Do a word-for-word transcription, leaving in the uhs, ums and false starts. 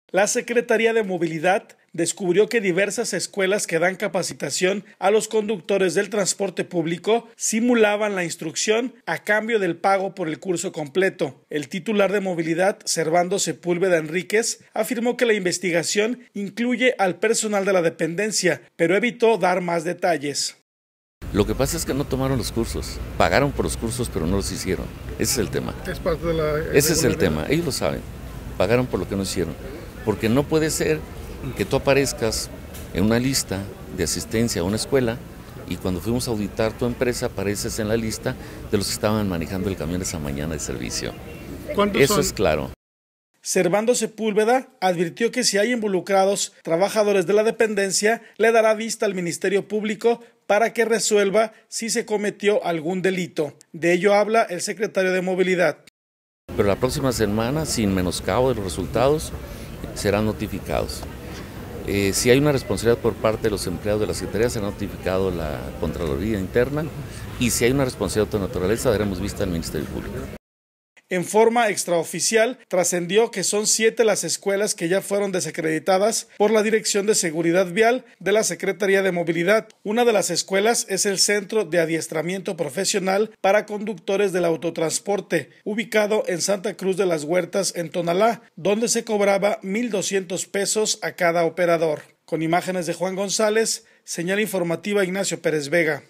La Secretaría de Movilidad descubrió que diversas escuelas que dan capacitación a los conductores del transporte público simulaban la instrucción a cambio del pago por el curso completo. El titular de Movilidad, Servando Sepúlveda Enríquez, afirmó que la investigación incluye al personal de la dependencia, pero evitó dar más detalles. Lo que pasa es que no tomaron los cursos, pagaron por los cursos pero no los hicieron. Ese es el tema. Es parte de la, Ese es el tema, ellos lo saben, pagaron por lo que no hicieron. Porque no puede ser que tú aparezcas en una lista de asistencia a una escuela y cuando fuimos a auditar tu empresa apareces en la lista de los que estaban manejando el camión esa mañana de servicio. Eso son? Es claro. Servando Sepúlveda advirtió que si hay involucrados trabajadores de la dependencia, le dará vista al Ministerio Público para que resuelva si se cometió algún delito. De ello habla el secretario de Movilidad. Pero la próxima semana, sin menoscabo de los resultados, serán notificados. Eh, si hay una responsabilidad por parte de los empleados de la Secretaría, será notificado la Contraloría Interna, y si hay una responsabilidad de otra naturaleza, daremos vista al Ministerio Público. En forma extraoficial, trascendió que son siete las escuelas que ya fueron desacreditadas por la Dirección de Seguridad Vial de la Secretaría de Movilidad. Una de las escuelas es el Centro de Adiestramiento Profesional para Conductores del Autotransporte, ubicado en Santa Cruz de las Huertas, en Tonalá, donde se cobraba mil doscientos pesos a cada operador. Con imágenes de Juan González, señal informativa Ignacio Pérez Vega.